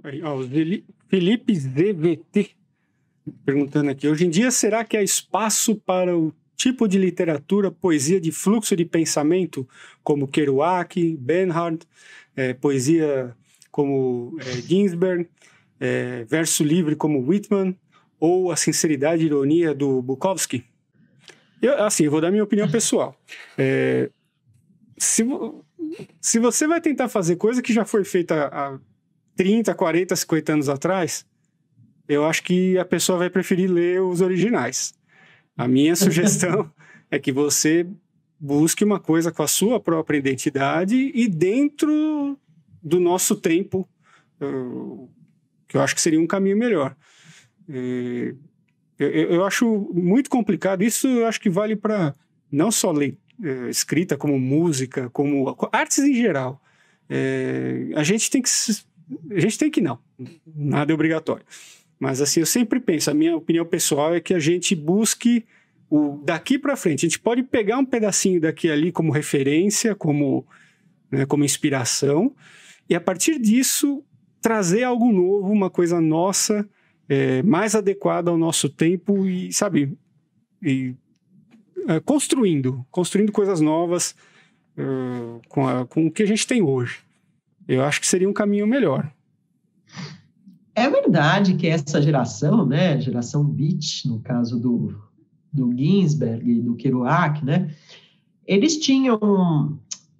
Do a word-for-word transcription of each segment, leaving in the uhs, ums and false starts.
Aí, ó, o Zeli- Felipe Z V T perguntando aqui. Hoje em dia, será que há espaço para o tipo de literatura, poesia de fluxo de pensamento, como Kerouac, Bernhard, eh, poesia como eh, Ginsberg, eh, verso livre como Whitman, ou a sinceridade e ironia do Bukowski? Eu, assim, eu vou dar minha opinião pessoal. É, se, vo- se você vai tentar fazer coisa que já foi feita há trinta, quarenta, cinquenta anos atrás, eu acho que a pessoa vai preferir ler os originais. A minha sugestão é que você busque uma coisa com a sua própria identidade e dentro do nosso tempo, uh, que eu acho que seria um caminho melhor. Eh, Eu, eu- eu acho muito complicado. Isso eu acho que vale para não só lei- eh, escrita, como música, como artes em geral. Eh, a gente tem que... se- A gente tem que não. Nada é obrigatório. Mas assim, eu sempre penso, a minha opinião pessoal é que a gente busque o daqui para frente. A gente pode pegar um pedacinho daqui e ali como referência, como, né, como inspiração, e a partir disso trazer algo novo, uma coisa nossa, é, mais adequada ao nosso tempo e, sabe, e, é, construindo, construindo coisas novas é, com, a- com o que a gente tem hoje. Eu acho que seria um caminho melhor. É verdade que essa geração, né, geração Beat, no caso do, do Ginsberg e do Kerouac, né, eles tinham um,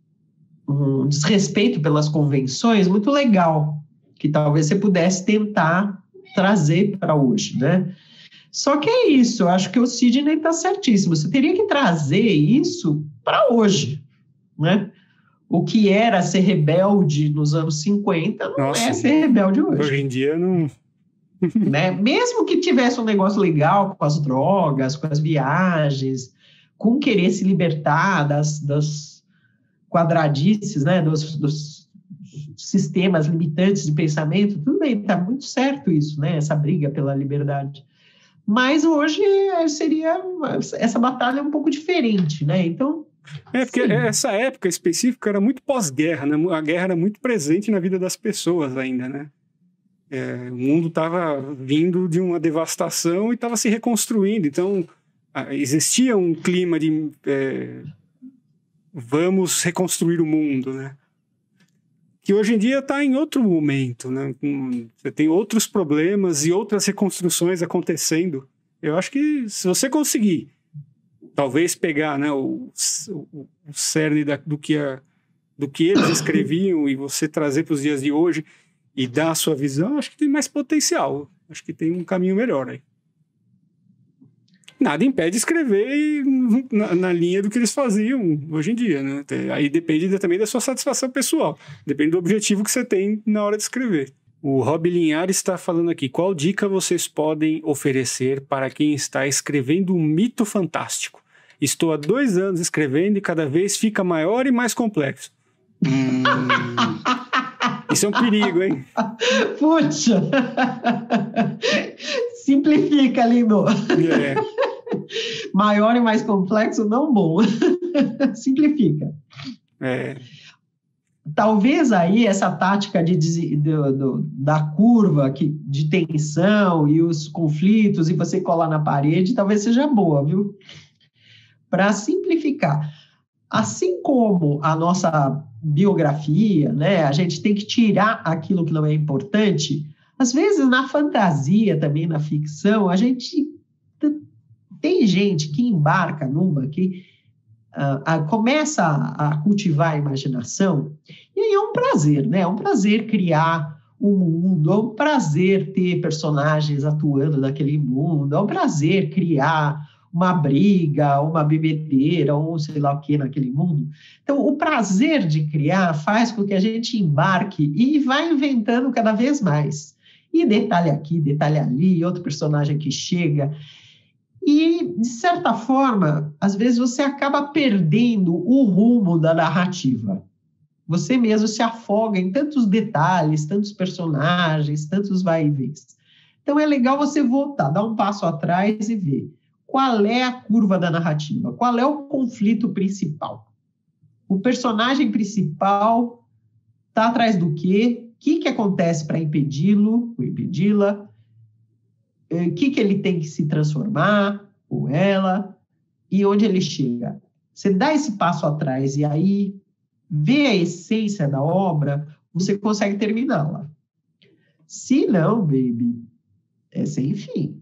um desrespeito pelas convenções muito legal, que talvez você pudesse tentar trazer para hoje, né? Só que é isso, eu acho que o Sidney está certíssimo, você teria que trazer isso para hoje, né? O que era ser rebelde nos anos cinquenta não Nossa, é ser rebelde hoje. hoje em dia não... Né? Mesmo que tivesse um negócio legal com as drogas, com as viagens, com querer se libertar das, das quadradices, né? dos, dos sistemas limitantes de pensamento, tudo bem, está muito certo isso, né? Essa briga pela liberdade. Mas hoje seria essa batalha é um pouco diferente, né? Então, É, porque sim. essa época específica era muito pós-guerra, né? A guerra era muito presente na vida das pessoas ainda, né? É, o mundo estava vindo de uma devastação e estava se reconstruindo. Então, ah, existia um clima de é, vamos reconstruir o mundo, né? Que hoje em dia está em outro momento, né? Com- Você tem outros problemas e outras reconstruções acontecendo. Eu acho que se você conseguir, talvez pegar, né, o, o, o cerne da, do, que a, do que eles escreviam e você trazer para os dias de hoje e dar a sua visão, acho que tem mais potencial. Acho que tem um caminho melhor aí. Nada impede de escrever na, na linha do que eles faziam hoje em dia, né? Aí depende também da sua satisfação pessoal. Depende do objetivo que você tem na hora de escrever. O Rob Linhares está falando aqui. Qual dica vocês podem oferecer para quem está escrevendo um mito fantástico? Estou há dois anos escrevendo e cada vez fica maior e mais complexo. Hum... Isso é um perigo, hein? Puxa! Simplifica, lindo. É. Maior e mais complexo, não bom. Simplifica. É. Talvez aí essa tática de, de, do, do, da curva que, de tensão e os conflitos e você colar na parede, talvez seja boa, viu? Para simplificar. Assim como a nossa biografia, né, a gente tem que tirar aquilo que não é importante, às vezes na fantasia também, na ficção, a gente tem gente que embarca numa, que uh, uh, começa a, a cultivar a imaginação, e aí é um prazer, né? É um prazer criar um mundo, é um prazer ter personagens atuando naquele mundo, é um prazer criar uma briga, uma bebedeira, ou sei lá o que naquele mundo. Então, o prazer de criar faz com que a gente embarque e vá inventando cada vez mais. E detalhe aqui, detalhe ali, outro personagem que chega. E, de certa forma, às vezes você acaba perdendo o rumo da narrativa. Você mesmo se afoga em tantos detalhes, tantos personagens, tantos vai-e-vens. Então, é legal você voltar, dar um passo atrás e ver qual é a curva da narrativa, qual é o conflito principal. O personagem principal está atrás do quê? que, que acontece para impedi-lo, ou impedi-la, o que, que ele tem que se transformar, ou ela, e onde ele chega. Você dá esse passo atrás e aí vê a essência da obra, você consegue terminá-la. Se não, baby, é sem fim.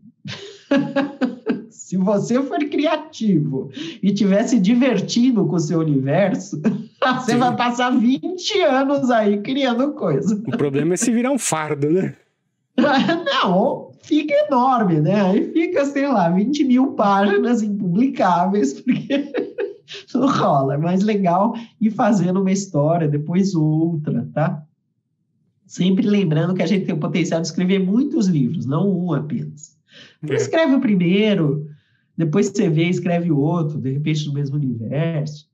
Se você for criativo e estiver se divertindo com o seu universo, você Sim. vai passar vinte anos aí criando coisa. O problema é se virar um fardo, né? Não, fica enorme, né? Aí fica, sei lá, vinte mil páginas impublicáveis, porque não rola. É mais legal ir fazendo uma história, depois outra, tá? Sempre lembrando que a gente tem o potencial de escrever muitos livros, não um apenas. Então, escreve o primeiro, depois você vê, escreve outro, de repente no mesmo universo.